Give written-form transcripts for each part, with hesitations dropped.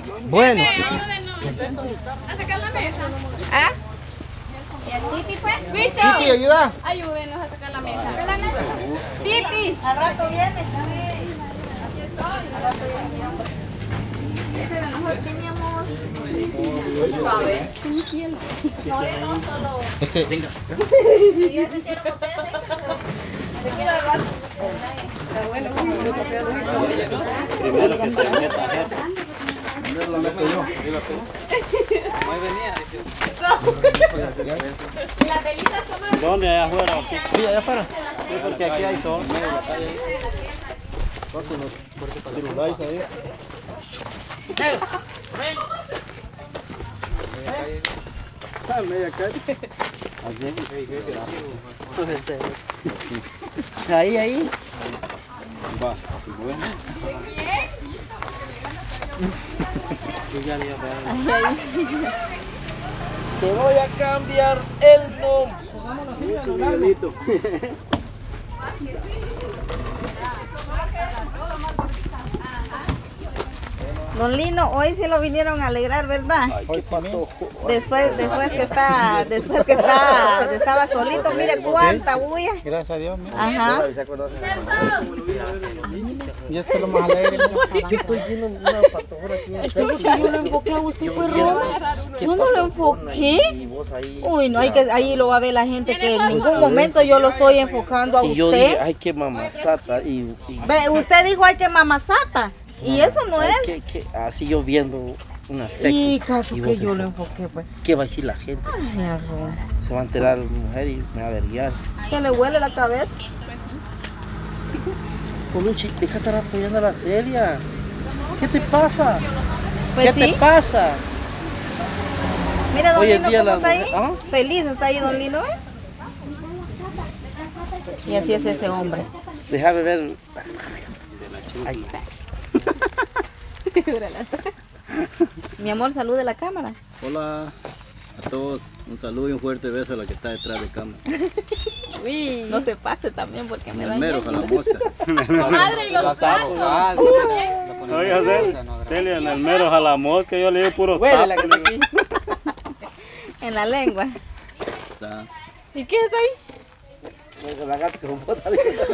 Bueno. Ayúdenos a sacar la mesa. ¿Ah? ¿Y el Titi fue? Bicho, Titi, ayuda. ayúdenos a sacar la mesa. ¿Saca la mesa? Titi. Al rato viene. ¿Sabe? Venga. Primero que se le meta, Primero la meto yo. ¿Y las velitas toman? ¿Dónde? Allá afuera. Sí, allá afuera. Sí, porque aquí hay sol. Celulares ahí. Ah, media calle. Ahí. Va. Bueno. Te voy a cambiar el nombre. Miguelito. Don Lino, hoy sí lo vinieron a alegrar, ¿verdad? Hoy sí, Después que estaba solito, mire cuánta bulla. gracias a Dios. Mira. Ajá. Y este es lo más alegre. Yo estoy viendo una patojora aquí en el Yo lo enfoqué a usted, pues, Roma. Yo no lo enfoqué. Y vos ahí. Uy, no, ahí lo va a ver la gente que en ningún momento yo lo estoy enfocando a Y yo dije, usted. ay, qué mamazata. Y Ve, usted dijo, ay, que mamazata. Y eso no ay, es. así yo viendo una sexy. Y caso Y que vos yo lo enfocas. enfoqué, pues. ¿Qué va a decir la gente? Ay, Arro. Se va a enterar la mujer y me va a verguiar. Que le huele la cabeza. Colucci, deja de estar apoyando a la Celia. ¿Qué te pasa? Pues ¿Qué sí. te pasa? Mira, don Hoy en Lino, día ¿cómo las está ahí? mujeres- ¿Ah? Feliz está ahí, don Lino, ¿eh? Y así es ese hombre. Déjame ver. Ay, Mi amor, salude la cámara. Hola a todos, un saludo y un fuerte beso a la que está detrás de cámara. Uy. No se pase también porque me El da mero, miedo. a la mosca. Madre y los gatos. oiga, Celia, en el mero jalamosca yo le digo puro Huele la sapo. que está aquí. En la lengua. O sea, ¿Y qué está ahí? La gata con bota.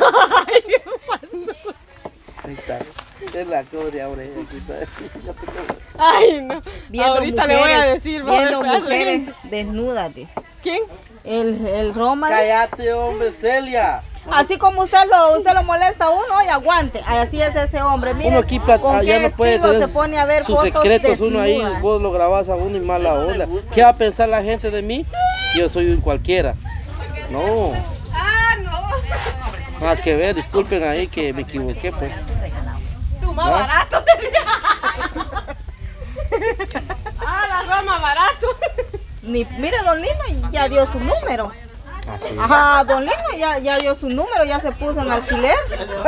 Ahí está. Es la cobre ahora. Aquí está. Ay, no. Viendo Ahorita le voy a mujeres- decir, va a ver viendo pedazo de mujeres gente. desnudas, dice. ¿Quién? El Roma. Cállate, hombre, Celia. Así como usted lo molesta a uno, y aguante. Así es ese hombre. Mire, Uno aquí con ya qué no puede estilo tener se pone a ver sus fotos secretos uno ahí, desnudas. vos lo grabás a uno y mala onda. ¿Qué va a pensar la gente de mí? Yo soy un cualquiera. No, Ah, no. nada que ver, disculpen ahí que me equivoqué, pues. Tú más barato. Ah, la Roma barato. Mire, don Lino ya dio su número. Así. Ajá, don Lino ya dio su número, ya se puso en alquiler.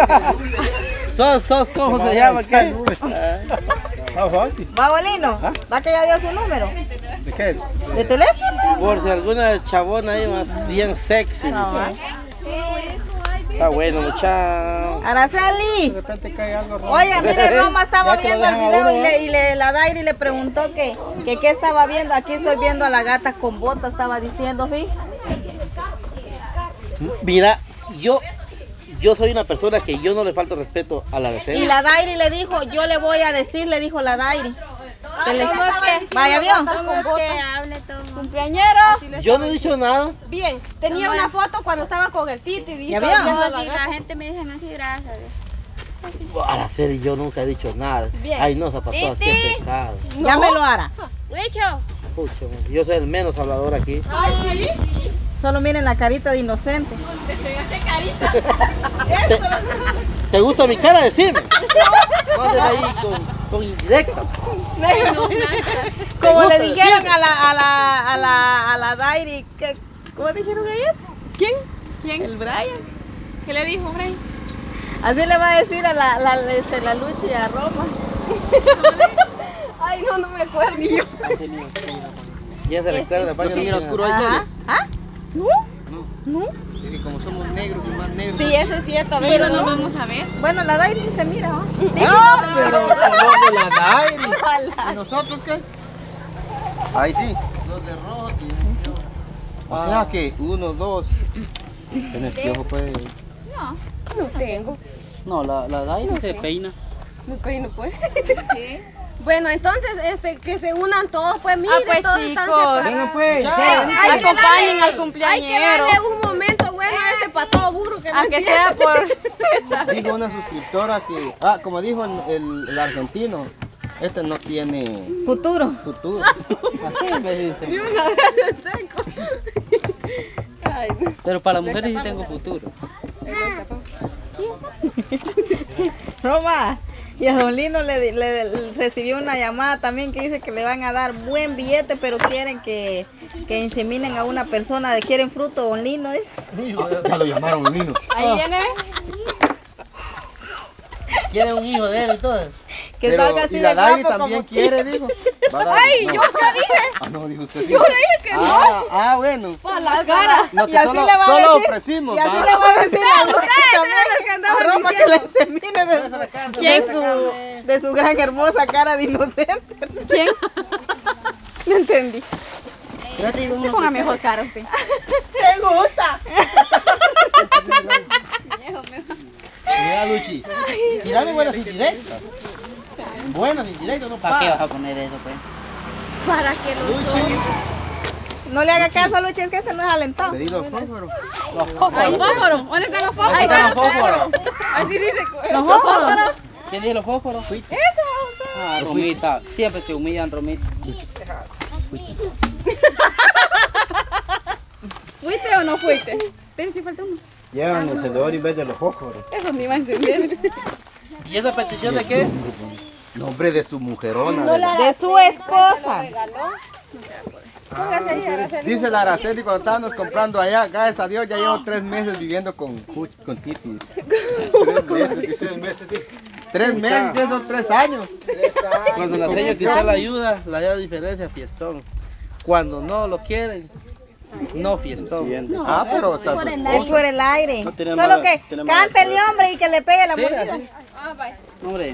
¿Sos cómo se llama? ¿Qué? Ah, fácil. Va, Bolino, va que ya dio su número. ¿De qué? ¿De teléfono? Por si alguna chabona ahí más bien sexy. No. dice. Está bueno, muchacho. Araceli. De repente cae algo rojo. Oye, mire, Roma estaba Ya que lo viendo el dejan a video uno, ¿no? y la Dairi le preguntó que qué estaba viendo. Aquí estoy viendo a la gata con botas, estaba diciendo, ¿sí? Mira, yo soy una persona que yo no le falto respeto a la Y vecina. la Dairi le dijo, yo le voy a decir, le dijo la Dairi. Que le- Vaya, ¿vio? Que hable todo. Cumpleañero. Yo no he dicho nada. Bien, tenía una foto cuando estaba con el Titi. Dijo, ¿Ya vio? viendo a la Si la gata. gente me dice así, gracias. Araceli, yo nunca he dicho nada. Bien. Ay, no, zapatoas, qué Titi. pecado. Llámelo, Ara. Wicho. Pucha, yo soy el menos hablador aquí. Ay, sí. Solo miren la carita de inocente. ¿Te gusta mi cara? Decime. No andes ahí con indirectas. Como gusta le dijeron decirme? a la Dairi, ¿cómo dijeron ayer? ¿Quién? ¿Quién? El Brian. ¿Qué le dijo, Rey? Así le va a decir a la Lucha y a Roma. Ay, no me acuerdo ni yo. Ya se le está en el baño. Ajá. ¿Ah? ¿No? ¿No? Es que como somos negros y más negros. Sí, eso es cierto. Pero no vamos a ver. Bueno, la Dairi sí se mira, ¿no? ¡Ah! Pero color de la Dairi. ¿Y nosotros qué? Ahí sí. Los de rojo O sea que 1, 2. ¿Tienes piojo, pues? No tengo. No, la Dairi se peina. Me peino, pues. Sí. Bueno, entonces, que se unan todos, pues miren, pues, todos chicos. están separados. Venga, pues. Acompañen al Hay que cumpleañero. darle un momento bueno a este pato burro que no Aunque entiende. sea por... Dijo una suscriptora que, como dijo el argentino, este no tiene Futuro. futuro. Así en vez dice. Pero para las mujeres sí tengo futuro. Roma. Y a Don Lino le recibió una llamada también que dice que le van a dar buen billete, pero quieren que inseminen a una persona, quieren fruto, Don Lino, dice. Ya lo llamaron Lino. Ahí viene. Quieren un hijo de él y todo. Que Pero, salga así y de la Dairi guapo también como quiere, dijo. ¡Ay, yo qué dije! Ah, no, dijo usted. Yo le dije que no. Bueno. ¡Para la cara! Lo que Y así solo, le va a solo decir- ofrecimos. Y así va. le va a decir a ustedes eran los que andaban Roma que le insemine de su gran hermosa cara de inocente. ¿Quién? No entendí. Ya te digo Se uno ponga que mejor cara usted. ¡Te gusta! Mira, Luchi. Tirame buenas indirectas. Buenas indirectas, no ¿Para qué vas para. a poner eso, pues? Para que los no le haga caso a Luchi, es que este no es alentado. Pedido fósforo. Ahí, fósforo. ¿Dónde están los fósforos? Ahí están los fósforos. Así dice. Los fósforos. ¿Quién dice los fósforos? Eso. Ah, Romita. Siempre se humillan, Romita. ¿Fuiste o no fuiste? Pero si falta uno. Llevan encendedor en vez de los fósforos. Eso ni va a encender. ¿Y esa petición de qué? Nombre de su mujerona. De su esposa. Dice la Araceli cuando estábamos comprando allá, gracias a Dios ya llevo 3 meses viviendo con Titi. 3 meses. 3 meses, ya son 3 años. Cuando la señora quita la ayuda, la diferencia, fiestón. Cuando no lo quieren, no fiestón. Pero está Es por el aire. No tiene Solo mala- que tiene mala cante el hombre y que le pegue la Sí, mordida. así. Hombre,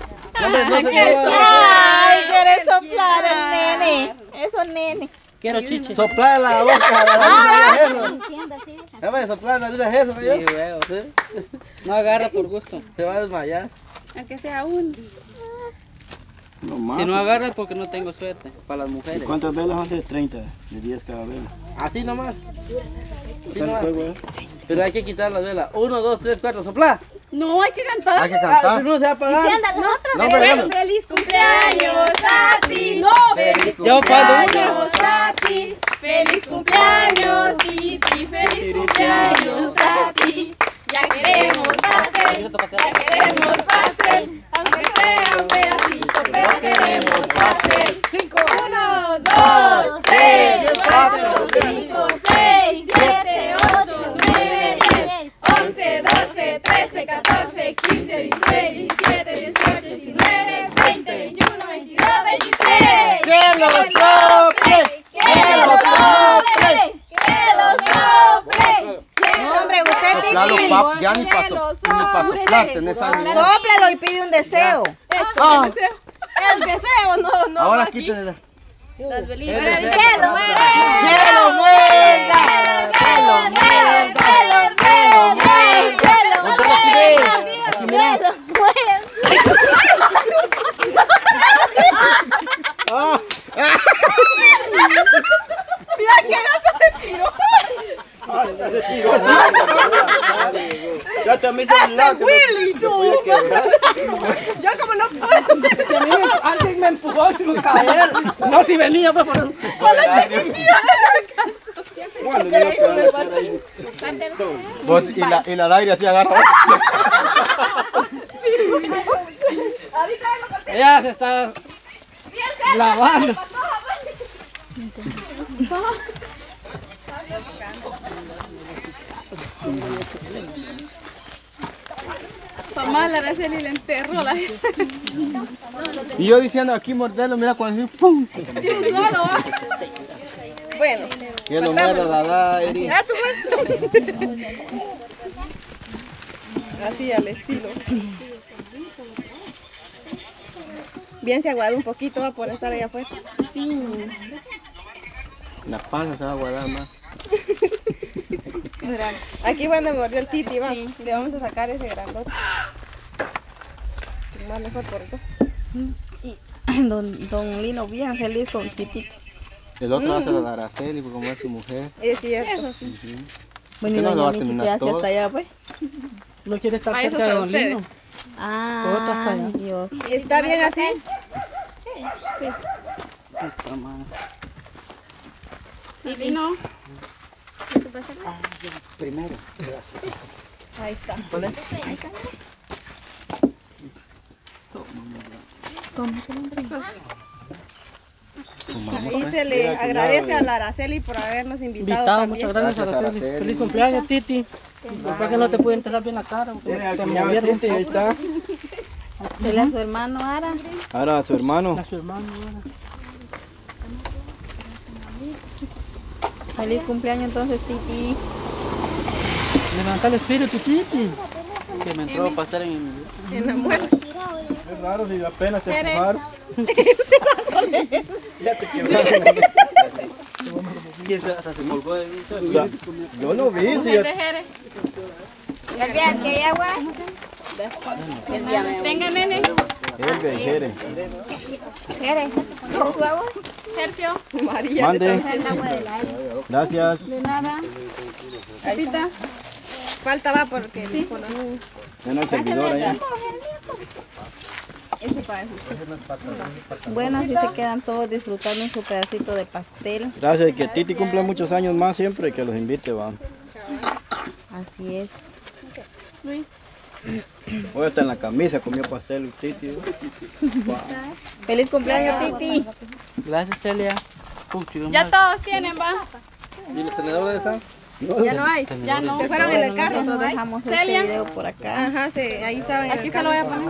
Ay, quiere soplar el nene. Eso, nene. quiero chiche. Soplar la boca, la eso. Soplar la eso, Sí, ¿yo? luego. Sí. No agarra por gusto. Se va a desmayar. Aunque sea uno. No más. Si no agarra es porque no tengo suerte. Para las mujeres. ¿Cuántas velas son de 30? De 10 cada vela. Así nomás. Así ¿Cuánto nomás. fue, güey? Pero hay que quitar las velas. 1, 2, 3, 4, soplar. No, hay que cantar. Hay que cantar. Primero se va a apagar. No, pero Feliz cumpleaños a ti. No. Feliz Yo cuando cumpleaños a ti. Feliz cumpleaños, Titi. Feliz cumpleaños a ti. Ya queremos pastel. Ya queremos pastel. Aunque sea un pedacito, pero queremos pastel. 1, 2, 3, 4, 5, 6, 7, 8, 9, 10, 11, 12, 13, 14, 15, 16, 17, 18, 19, 20, 21, 22, 23. ¡Que lo sople! ¡Que lo sople! ¡Que lo sople! No, hombre, usted Soplalo, Titi. pap, ya ni para soplar, tenés años. Sóplalo y pide un deseo. Ah, El deseo, no. ahora quítenle. Las velitas. ¡Que lo muerda! ¡Que lo muerda! ¡Que lo Aquí mira. Ah, Ya te me hizo un lado que se puede quebrar. alguien me empujó y me caer. No, si venía, pues por eso. Bueno, digo que van a estar ahí. vos y la Dairi así agarra. Ella se está lavando. Mamá, la Araceli le enterró la Y yo diciendo aquí morderlo, mira cuando así, ¡pum! solo. Bueno. Que no muera la da, Eri. Ah, tú así al estilo. Bien se aguadó un poquito, va por estar allá afuera. Sí. La panza se va a guardar más. Aquí cuando mordió el titi, va. Le vamos a sacar ese grandote. Más mejor por esto. Don Lino bien feliz con Titi. El otro va a ser la Araceli, porque como es su mujer. Es cierto. Bueno, y no lo va a doña Michi, terminar ¿qué hace todo? hasta allá, pues? No quiere estar Ah, eso cerca de para Don Lino. ustedes. Ah, Otro hasta allá. Dios. ¿Está bien así? Sí, vino. Primero. Ahí está. Ahí se le agradece a la Araceli por habernos invitado Invitado, también. muchas gracias, Gracias, Araceli. Araceli. Feliz cumpleaños, Titi. Después que no te pude enterrar bien la cara. porque Tiene al te cuñado movieron un Titi, ahí poco. está. Él es su hermano Ara. Ahora a su hermano. A su hermano. ahora. Feliz cumpleaños entonces, Titi. Levanta el espíritu, Titi. Que me entró para estar en En la muela. Es raro si apenas te empujaron. Ya te quebraron. ¿Quién hasta se colgó de mí? O sea, yo no vi. Si ya... El que hay agua. Tenga, nene. Jere. ¿Quieres? ¿Tu agua? Sergio. María. Mande. El agua del aire. Gracias. De nada. Capita. Falta va porque por la niña. Ya no hay servidor allá. Bueno, así se quedan todos disfrutando en su pedacito de pastel. Gracias. Y que Titi cumpla muchos años más siempre y que los invite, va. Así es. Hoy está en la camisa, comió pastel Titi. Feliz cumpleaños, Titi. Gracias, Celia. Pucho, Ya todos tienen, va. ¿Y los tenedores están? Ya no hay. Ya no. Se fueron en el carro. Nosotros dejamos este Celia. video por acá. Ajá, sí, ahí estaban en el Aquí se carro. lo voy a poner.